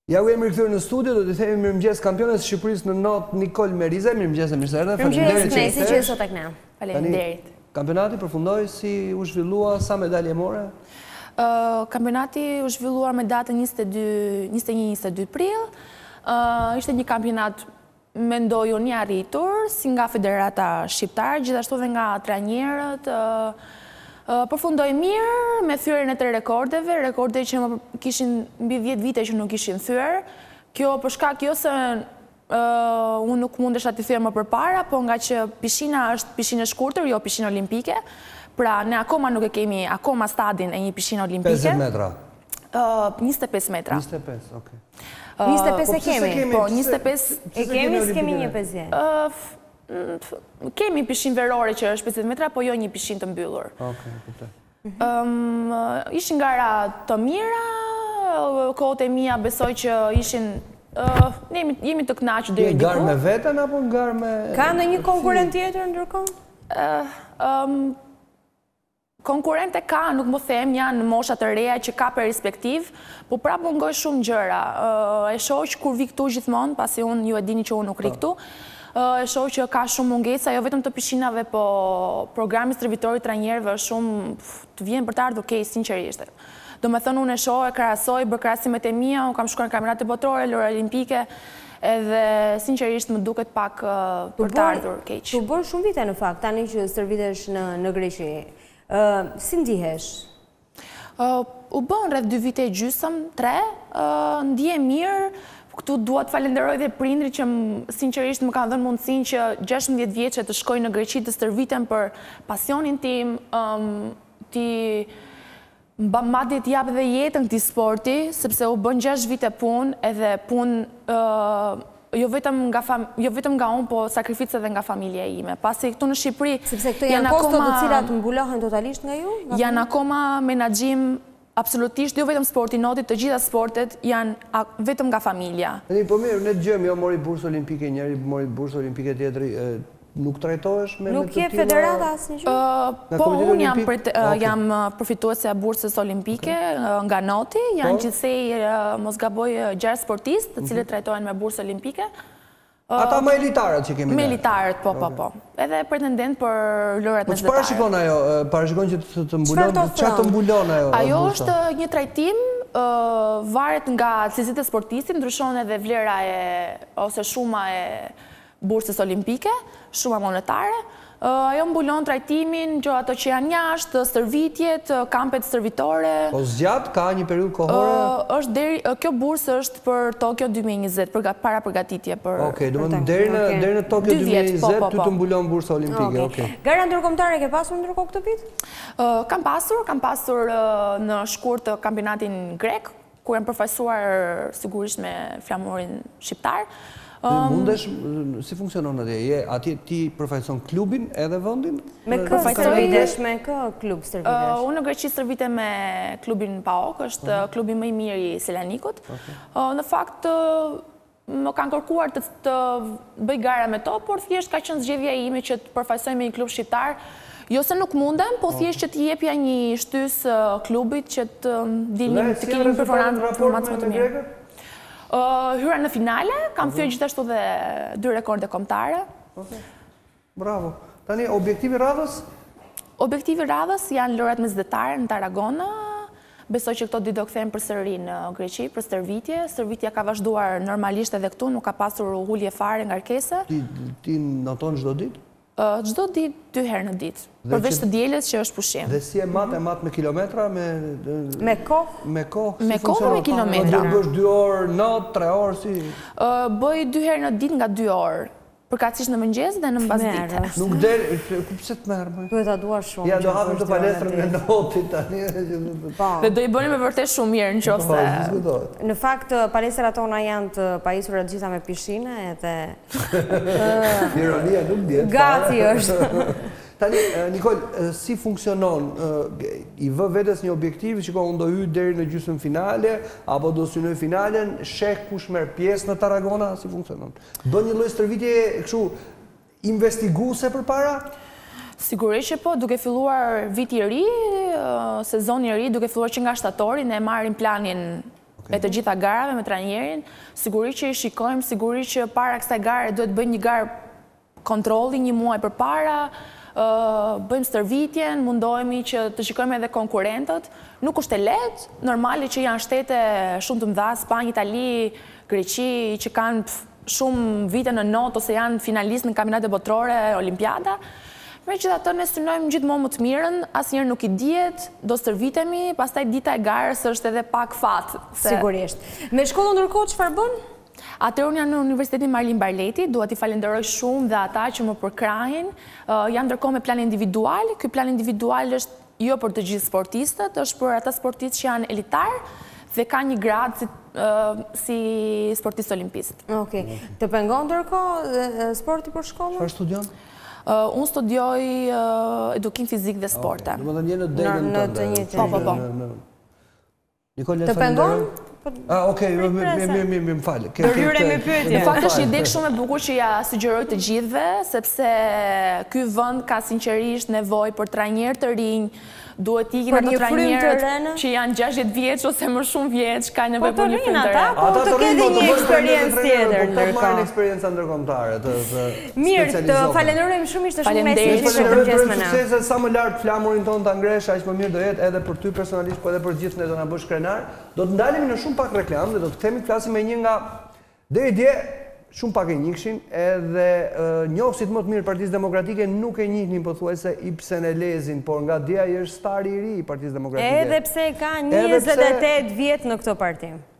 Ja u jemi rikthyer në studio, do t'i themi mirëmëngjes kampiones së Shqipërisë në natë Nikol Merize, mirëmëngjes e mirë erdhe. Mirëmëngjes, si që sot tek ne. Faleminderit. Kampionati përfundoi si u zhvillua, sa medalje more? Kampionati u zhvilluar me datën 21-22 prill. Ishte një kampionat mendoj unë i arritur, si nga Federata Shqiptare, gjithashtu dhe nga trajnerët. Përfundoj mirë me thyrjen e 3 rekordeve, rekorde që më kishin mbi 10 vite që nuk ishin thyer. Kjo për shkak jo se unë nuk mundesha t'i thyej më përpara, po nga që pishina është pishinë e shkurtër, jo pishinë olimpike. Pra ne akoma nuk e kemi akoma stadin e një pishinë olimpike. 50 metra. 25 metra. 25, okay. 25 e kemi, po 25 e kemi, s'kemi një 50. Kemi pishinë verore që është 50 metra, po jo një pishinë të mbyllur. Ishin gara të mira, kohët e mia besoj që ishin, jemi të kënaqur deri diku. Garë me veten apo garë me... Ka ndonjë konkurrent tjetër ndërkohë? Konkurrente ka, nuk më them, janë mosha të reja që ka perspektiv, po prapë mungoj shumë gjëra. E shoh që kur vi këtu gjithmonë, pasi unë ju e dini që unë nuk ri këtu, e shoh që ka shumë mungesa, jo vetëm të pishinave, po programi stërvitorit trajnerëve është shumë të vjen për të ardhur keq, sinqerisht. Do me thënë, unë e shoh, e krahasoj, bër krahasimet e mia, unë kam shkuar në kampionate botërore, lojë olimpike, edhe sinqerisht më duket pak për të ardhur keq. Tu bën shumë vite në fakt, tani që stërvitesh në Greqi. Si ndihesh? U bën rreth 2 vite e gjysmë, 3, ndihem mirë. Këtu dua të falenderoj dhe prindrit që sinqerisht më kanë dhënë mundësinë që 16 vjeçe të shkoj në Greqi të stërvitem për pasionin tim, madje t'i jap edhe jetën këtij sporti, sepse u bën 6 vite punë, edhe punë jo vetëm nga unë, po sakrificë edhe nga familja ime. Pasi këtu në Shqipëri... Sepse këto janë kosto të cilat mbulohen totalisht nga ju? Janë akoma menaxhim, absolutisht, jo vetëm sporti notit, të gjitha sportet janë vetëm nga familja. Po mirë, ne dëgjojmë, jo mori bursë olimpike njëri, mori bursë olimpike tjetri, nuk trajtohesh me të tilla? Nuk je federata asnjë gjë? Po, unë jam përfituesja e bursës olimpike nga noti, janë gjithsej, mos gaboj, 6 sportistë, të cilët trajtohen me bursë olimpike. Ata më elitarët që kemi me elitarët, po. Edhe pretendent për lojrat mesdhetare. Po çfarë parashikon ajo? Parashikon që të mbulon, çfarë të mbulon ajo? Ajo është një trajtim, varet nga cilësitë e sportistit, ndryshon edhe vlera ose shuma e bursës olimpike, shuma monetare. Ajo mbulon trajtimin, ato që janë jashtë, stërvitjet, kampet stërvitore. Po zgjat, ka një periudhë kohore? Kjo bursë është për Tokyo 2020, para përgatitje për... Okej, do më deri në Tokyo 2020 ty të mbulon bursa olimpike. Gara ndërkombëtare ke pasur ndërkohë këtë vit? Kam pasur në shkurt kampionatin grek, ku jam përfaqësuar sigurisht me flamurin shqiptar. Mundesh, si funksionon atje? Atje ti përfaqëson klubin edhe vendin? Me kë stërvitesh, me kë klub stërvitesh? Unë në Greqi stërvitem me klubin PAOK, është klubi më i mirë i Selanikut. Në fakt, më kanë kërkuar të bëj gara me to, por thjesht ka qenë zgjedhja ime që të përfaqësoj me një klub shqiptar. Jo se nuk mundem, po thjesht që të jepja një shtys klubit që të dilnim të kemi performancë më të mirë. Hyra në finale, kam thyer gjithashtu dhe 2 rekorde kombëtare. Bravo. Tani, objektivi radhës? Objektivi radhës janë lojrat mesdhetare në Tarragona. Besoj që këto do kthehen përsëri në Greqi për stërvitje. Stërvitja ka vazhduar normalisht edhe këtu, nuk ka pasur ulje fare ngarkese. Ti noton çdo ditë? Çdo ditë, 2 herë në ditë. Përveç të dielës që është pushim. Dhe si e mat me kilometra? Me kohë? Me kohë? Me kohë me kilometra. Do bësh 2 orë natë, 3 orë si? Bëj 2 herë në ditë nga 2 orë. Përkatësisht në mëngjes dhe në mbasditë. Nuk del, pse të merr? Duhet ta duar shumë. Ja, do hapim të palestrën me notit tani. Dhe do i bënim me vërtet shumë mirë nëse. Në fakt palestrat tona janë të pajisura të gjitha me pishinë edhe ironia nuk diet. Gati është. Tani, Nikol, si funksionon? I vë vetes një objektiv që unë do hyj deri në gjysmë finale, apo do synoj finalen, sheh kush merr pjesë në Tarragona, si funksionon? Bën një lloj stërvitje kështu investiguese përpara? Sigurisht që po, duke filluar viti i ri, sezoni i ri, duke filluar që nga shtatori, ne marrim planin e të gjitha garave me trajnerin, sigurisht që i shikojmë, sigurisht që para kësaj gare duhet bëjmë një garë kontrolli një muaj për para, bëjmë stërvitjen, mundohemi që të shikojmë edhe konkurentët. Nuk është e lehtë, normali që janë shtete shumë të mëdha, Spanjë, Itali, Greqi, që kanë shumë vite në not ose janë finalistë në kampionate botërore, olimpiada. Megjithatë ne synojmë gjithmonë më të mirën, asnjëherë nuk i dihet, do stërvitemi, pastaj dita e garës është edhe pak fat. Sigurisht. Me shkollën ndërkohë çfarë bën? Atëherë unë jam në Universitetin Marlin Barleti, dua t'i falenderoj shumë dhe ata që më përkrahin. Jam ndërkohë me plan individual. Ky plan individual është jo për të gjithë sportistët, është për ata sportistë që janë elitar dhe ka një grad si sportist olimpist. Okej. Të pengon ndërkohë sporti për shkollën? Çfarë studion? Unë studioj edukim fizik dhe sporte. Do të jenë në degën në të njëjtën. Po. Nikole, të pengon? Okej, më falë. Dërhyre me pyetje. Në fakt është një degë shumë e bukur që ja sugjeroj të gjithëve, sepse ky vend ka sinqerisht nevojë për trajnerë të rinj, duhet ikin ato trajnerët që janë 60 vjeç ose më shumë vjeç, ka nevojë për një frymë të re. Po të ketë një eksperiencë tjetër ndërkohë. Po marrin eksperiencë ndërkombëtare të Mirë, të falenderojmë shumë, ishte shumë mesazh të mëngjes me ne. Sa më lart flamurin ton ta ngresh, aq më mirë do jetë edhe për ty personalisht, po edhe për gjithë ne do na bësh krenar. Do të ndalemi në shumë pak reklam dhe do të kthehemi të flasim me një nga deri dje shumë pak e njikshin, edhe njohësit më të mirë Partisë Demokratike nuk e njihnin pothuajse Ibsen Elezin, por nga dje ai është stari i ri i Partisë Demokratike. Edhe pse ka 28 vjet në këtë parti.